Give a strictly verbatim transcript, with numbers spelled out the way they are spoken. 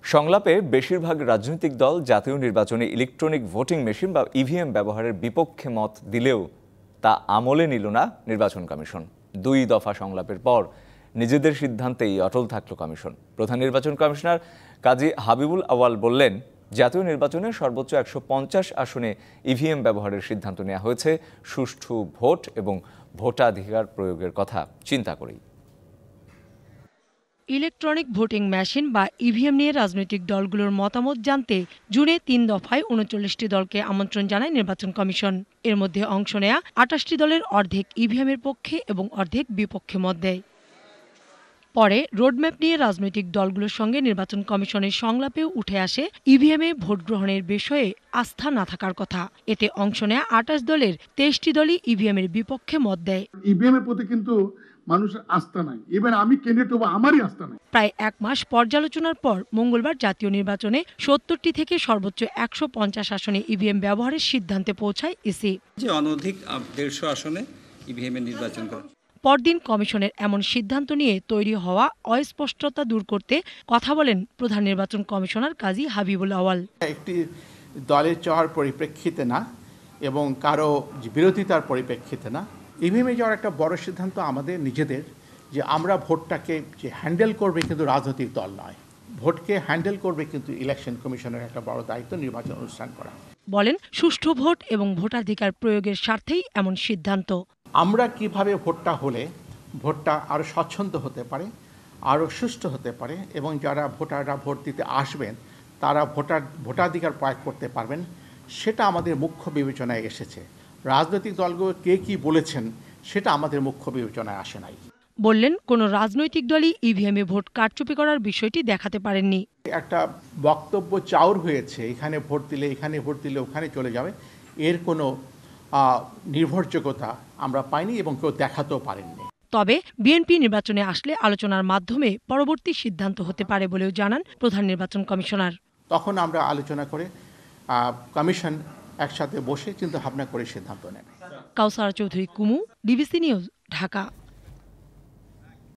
সংলাপে বেশিরভাগ রাজনৈতিক দল জাতীয় নির্বাচনে ইলেকট্রনিক ভোটিং মেশিন বা ইভিএম ব্যবহারের বিপক্ষে মত দিলেও তা আমলে নিল না নির্বাচন কমিশন। দুই দফা সংলাপের পর নিজেদের সিদ্ধান্তেই অটল থাকল কমিশন। প্রধান নির্বাচন কমিশনার কাজী হাবিবুল আওয়াল বললেন, জাতীয় নির্বাচনে সর্বোচ্চ একশো পঞ্চাশ আসনে ইভিএম ব্যবহারের সিদ্ধান্ত নেওয়া হয়েছে সুষ্ঠু ভোট এবং ভোটাধিকার প্রয়োগের কথা চিন্তা করেই। ইলেকট্রনিক ভোটিং মেশিন বা ইভিএম নিয়ে রাজনৈতিক দলগুলোর মতামত জানতে জুনে তিন দফায় উনচল্লিশটি দলকে আমন্ত্রণ জানায় নির্বাচন কমিশন। এর মধ্যে অংশ নেয়া আটাশটি দলের অর্ধেক ইভিএমের পক্ষে এবং অর্ধেক বিপক্ষে মত দেয়। পরে রোডম্যাপ নিয়ে রাজনৈতিক দলগুলোর সঙ্গে নির্বাচন কমিশনের সংলাপেও উঠে আসে ইভিএমে ভোট গ্রহণের বিষয়ে আস্থা না থাকার কথা। এতে অংশ নেয়া আটাশ দলের তেইশটি দলই ইভিএমের বিপক্ষে মত দেয়। ইভিএমের প্রতি কিন্তু মানুষের আস্থা নাই, এবার আমি ক্যান্ডিডেট হবো, আমারই আস্থা নাই। প্রায় এক মাস পর্যালোচনার পর মঙ্গলবার জাতীয় নির্বাচনে সত্তরটি থেকে সর্বোচ্চ একশো পঞ্চাশ আসনে ইভিএম ব্যবহারের সিদ্ধান্তে পৌঁছায় ইসি। যে অনধিক দেড়শো আসনে ইভিএম এর নির্বাচন করে। পরদিন কমিশনের এমন সিদ্ধান্ত নিয়ে তৈরি হওয়া অস্পষ্টতা দূর করতে কথা বলেন প্রধান নির্বাচন কমিশনার কাজী হাবিবুল আওয়াল। একটি দলের চাওয়ার পরিপ্রেক্ষিতে না এবং কারো বিরোধিতার পরিপ্রেক্ষিতে না, ইভিএমে যাওয়ার একটা বড় সিদ্ধান্ত আমাদের নিজেদের, যে আমরা ভোটটাকে যে হ্যান্ডেল করবে কিন্তু রাজনৈতিক দল নয়, ভোটকে হ্যান্ডেল করবে কিন্তু ইলেকশন কমিশনের একটা বড় দায়িত্ব নির্বাচন অনুষ্ঠান করা। বলেন, সুষ্ঠু ভোট এবং ভোটাধিকার প্রয়োগের স্বার্থেই এমন সিদ্ধান্ত। আমরা কিভাবে ভোটটা হলে ভোটটা আরও স্বচ্ছন্দ হতে পারে, আরও সুষ্ঠু হতে পারে এবং যারা ভোটাররা ভোট দিতে আসবেন তারা ভোটার ভোটাধিকার প্রয়োগ করতে পারবেন, সেটা আমাদের মুখ্য বিবেচনায় এসেছে। রাজনৈতিক দলগুলো কে কি বলেছেন সেটা আমাদের মুখ্য বিবেচনায় আসে নাই। বললেন, কোনো রাজনৈতিক দলই ইভিএমে ভোট কারচুপি করার বিষয়টি দেখাতে পারেননি। একটা বক্তব্য চাউর হয়েছে, এখানে ভোট দিলে এখানে ভোট দিলে ওখানে চলে যাবে, এর কোনো নির্ভরযোগ্যতা আমরা পাইনি এবং কেউ দেখাতেও পারেননি। তবে বিএনপি নির্বাচনে আসলে আলোচনার মাধ্যমে পরবর্তী সিদ্ধান্ত হতে পারে বলেও জানান প্রধান নির্বাচন কমিশনার। তখন আমরা আলোচনা করে কমিশন একসাথে বসে চিন্তা ভাবনা করে সিদ্ধান্ত নেবে। Kausara Chowdhury Kumu, DBC news, Dhaka.